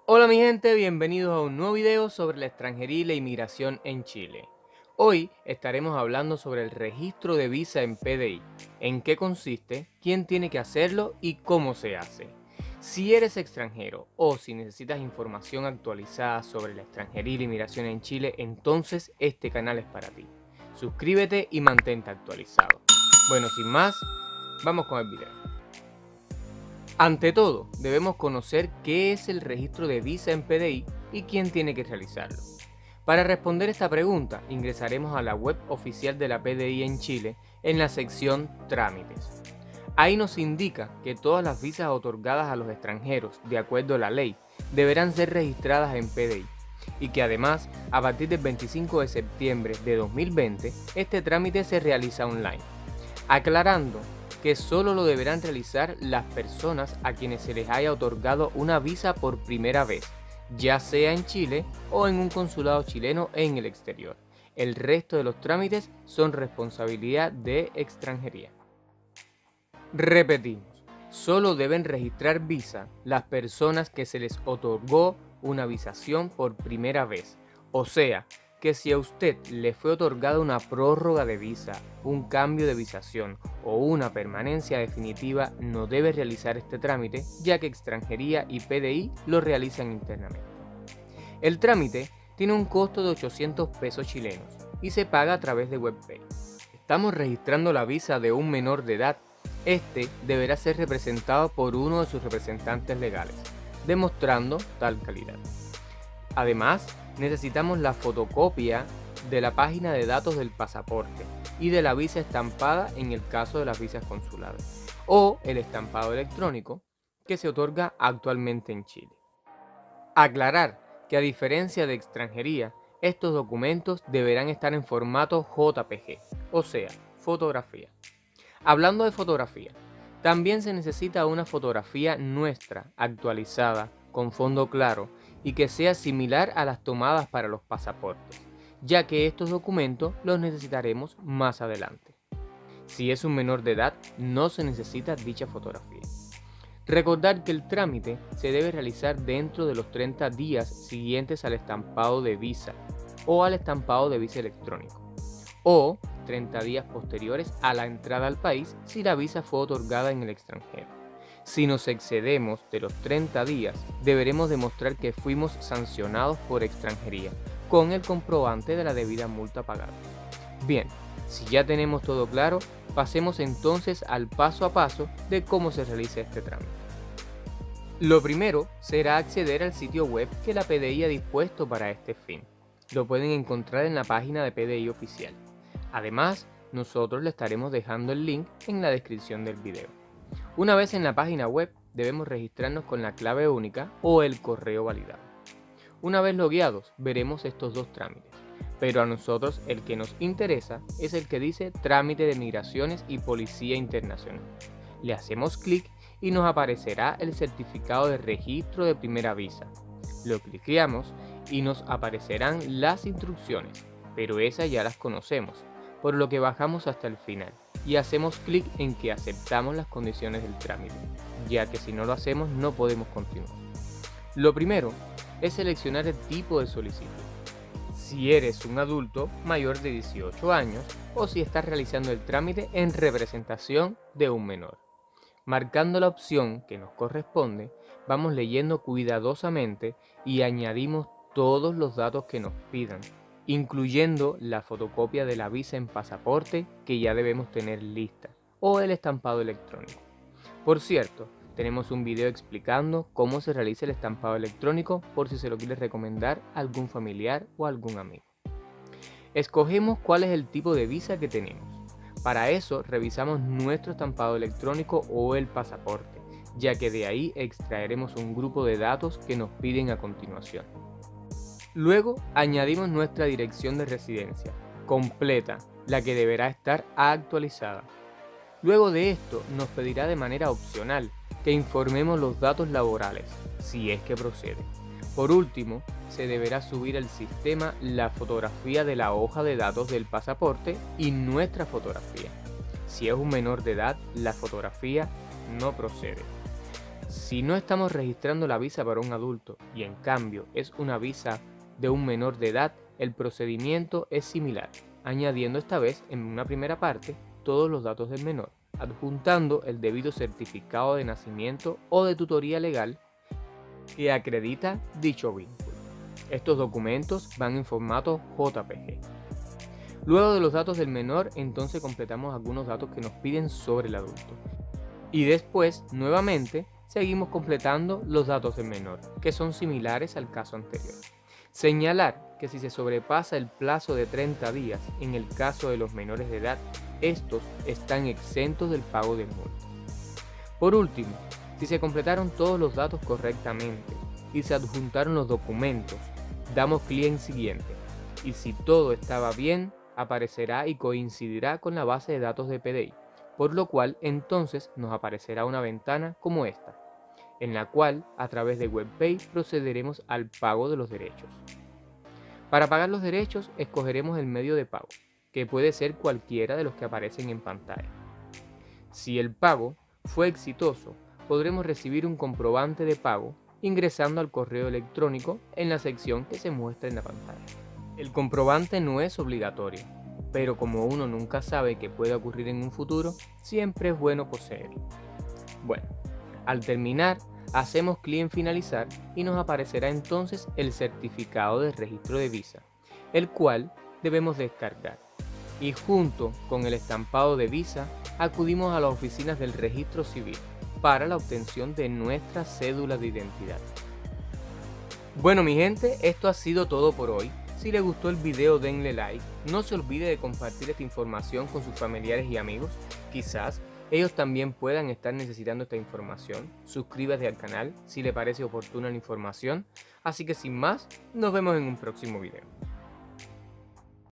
Hola mi gente, bienvenidos a un nuevo video sobre la extranjería y la inmigración en Chile. Hoy estaremos hablando sobre el registro de visa en PDI, en qué consiste, quién tiene que hacerlo y cómo se hace. Si eres extranjero o si necesitas información actualizada sobre la extranjería y la inmigración en Chile, entonces este canal es para ti. Suscríbete y mantente actualizado. Bueno, sin más, vamos con el video. Ante todo, debemos conocer qué es el registro de visa en PDI y quién tiene que realizarlo. Para responder esta pregunta, ingresaremos a la web oficial de la PDI en Chile en la sección Trámites. Ahí nos indica que todas las visas otorgadas a los extranjeros, de acuerdo a la ley, deberán ser registradas en PDI y que además, a partir del 25 de septiembre de 2020, este trámite se realiza online, aclarando que solo lo deberán realizar las personas a quienes se les haya otorgado una visa por primera vez, ya sea en Chile o en un consulado chileno en el exterior. El resto de los trámites son responsabilidad de extranjería. Repetimos, solo deben registrar visa las personas que se les otorgó una visación por primera vez, o sea, que si a usted le fue otorgada una prórroga de visa, un cambio de visación o una permanencia definitiva, no debe realizar este trámite, ya que Extranjería y PDI lo realizan internamente. El trámite tiene un costo de 800 pesos chilenos y se paga a través de WebPay. Estamos registrando la visa de un menor de edad. Este deberá ser representado por uno de sus representantes legales, demostrando tal calidad. Además, necesitamos la fotocopia de la página de datos del pasaporte y de la visa estampada en el caso de las visas consulares, o el estampado electrónico que se otorga actualmente en Chile. Aclarar que a diferencia de extranjería, estos documentos deberán estar en formato JPG, o sea, fotografía. Hablando de fotografía, también se necesita una fotografía nuestra, actualizada, con fondo claro y que sea similar a las tomadas para los pasaportes, ya que estos documentos los necesitaremos más adelante. Si es un menor de edad, no se necesita dicha fotografía. Recordar que el trámite se debe realizar dentro de los 30 días siguientes al estampado de visa o al estampado de visa electrónico, o 30 días posteriores a la entrada al país si la visa fue otorgada en el extranjero. Si nos excedemos de los 30 días, deberemos demostrar que fuimos sancionados por extranjería, con el comprobante de la debida multa pagada. Bien, si ya tenemos todo claro, pasemos entonces al paso a paso de cómo se realiza este trámite. Lo primero será acceder al sitio web que la PDI ha dispuesto para este fin. Lo pueden encontrar en la página de PDI oficial. Además, nosotros le estaremos dejando el link en la descripción del video. Una vez en la página web, debemos registrarnos con la clave única o el correo validado. Una vez logueados, veremos estos dos trámites, pero a nosotros el que nos interesa es el que dice Trámite de Migraciones y Policía Internacional. Le hacemos clic y nos aparecerá el certificado de registro de primera visa. Lo cliqueamos y nos aparecerán las instrucciones, pero esas ya las conocemos, por lo que bajamos hasta el final y hacemos clic en que aceptamos las condiciones del trámite, ya que si no lo hacemos no podemos continuar. Lo primero es seleccionar el tipo de solicitud. Si eres un adulto mayor de 18 años o si estás realizando el trámite en representación de un menor. Marcando la opción que nos corresponde, vamos leyendo cuidadosamente y añadimos todos los datos que nos pidan, incluyendo la fotocopia de la visa en pasaporte que ya debemos tener lista, o el estampado electrónico. Por cierto, tenemos un video explicando cómo se realiza el estampado electrónico por si se lo quiere recomendar a algún familiar o a algún amigo. Escogemos cuál es el tipo de visa que tenemos. Para eso revisamos nuestro estampado electrónico o el pasaporte, ya que de ahí extraeremos un grupo de datos que nos piden a continuación. Luego añadimos nuestra dirección de residencia, completa, la que deberá estar actualizada. Luego de esto nos pedirá de manera opcional que informemos los datos laborales, si es que procede. Por último, se deberá subir al sistema la fotografía de la hoja de datos del pasaporte y nuestra fotografía. Si es un menor de edad, la fotografía no procede. Si no estamos registrando la visa para un adulto y en cambio es una visa de un menor de edad, el procedimiento es similar, añadiendo esta vez en una primera parte todos los datos del menor, adjuntando el debido certificado de nacimiento o de tutoría legal que acredita dicho vínculo. Estos documentos van en formato JPG. Luego de los datos del menor, entonces completamos algunos datos que nos piden sobre el adulto. Y después, nuevamente, seguimos completando los datos del menor, que son similares al caso anterior. Señalar que si se sobrepasa el plazo de 30 días, en el caso de los menores de edad, estos están exentos del pago de multa. Por último, si se completaron todos los datos correctamente y se adjuntaron los documentos, damos clic en siguiente, y si todo estaba bien, aparecerá y coincidirá con la base de datos de PDI, por lo cual entonces nos aparecerá una ventana como esta, en la cual a través de WebPay procederemos al pago de los derechos. Para pagar los derechos escogeremos el medio de pago, que puede ser cualquiera de los que aparecen en pantalla. Si el pago fue exitoso, podremos recibir un comprobante de pago ingresando al correo electrónico en la sección que se muestra en la pantalla. El comprobante no es obligatorio, pero como uno nunca sabe qué puede ocurrir en un futuro, siempre es bueno poseerlo. Bueno, al terminar, hacemos clic en finalizar y nos aparecerá entonces el certificado de registro de visa, el cual debemos descargar. Y junto con el estampado de visa, acudimos a las oficinas del registro civil para la obtención de nuestra cédula de identidad. Bueno mi gente, esto ha sido todo por hoy. Si les gustó el video denle like, no se olvide de compartir esta información con sus familiares y amigos, quizás ellos también puedan estar necesitando esta información. Suscríbase al canal si le parece oportuna la información, así que sin más, nos vemos en un próximo video.